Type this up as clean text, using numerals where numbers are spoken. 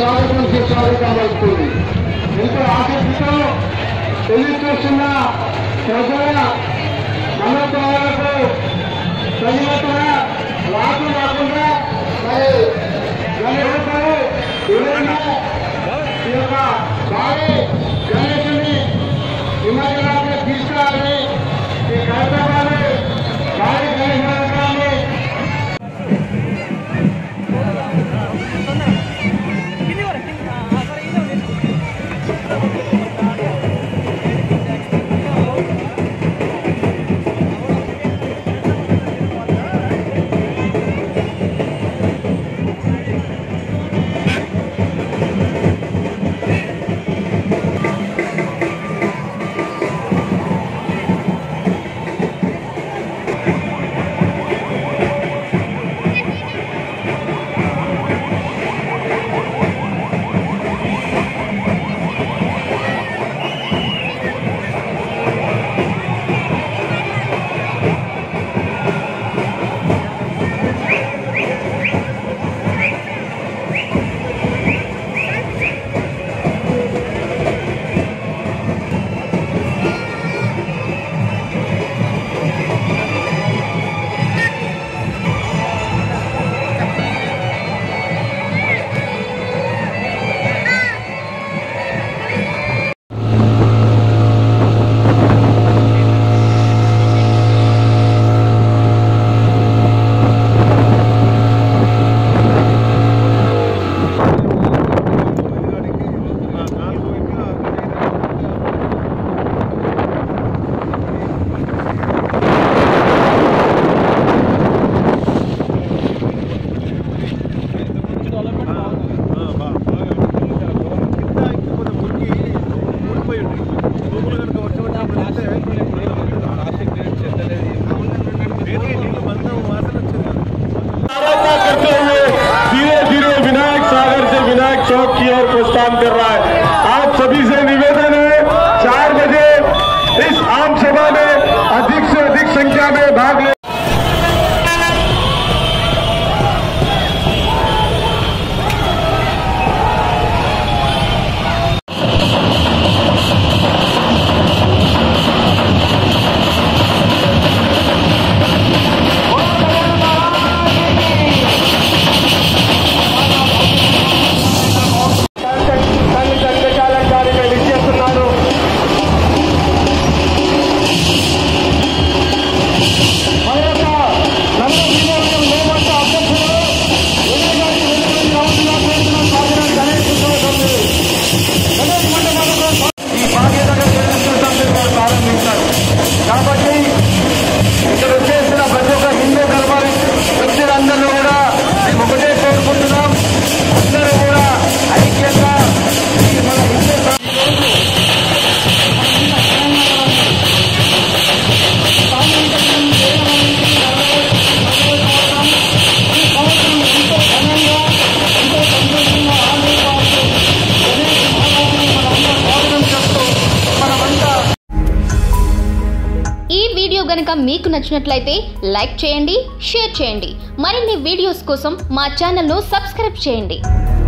స్వాగతం సుస్వాగతం వస్తుంది. ఎంతో ఆసక్తితో ఎదురు చూస్తున్న ప్రజల మనోభావాలకు తగినట్టుగా రాకుండా మరి గణేశుడు ఎవరైనా ఈ యొక్క భారీ గణేశుని నిమజ్జనానికి తీసుకురావాలని ఈ ఖైరతాబాద్ భారీ గణేశ మండపాన్ని कर रहा है। आप सभी से निवेदन है 4 बजे इस आम सभा में अधिक से अधिक संख्या में भाग ले। గనుక మీకు నచ్చినట్లయితే లైక్ చేయండి, షేర్ చేయండి. మరిన్ని వీడియోస్ కోసం మా ఛానల్ ను సబ్స్క్రైబ్ చేయండి.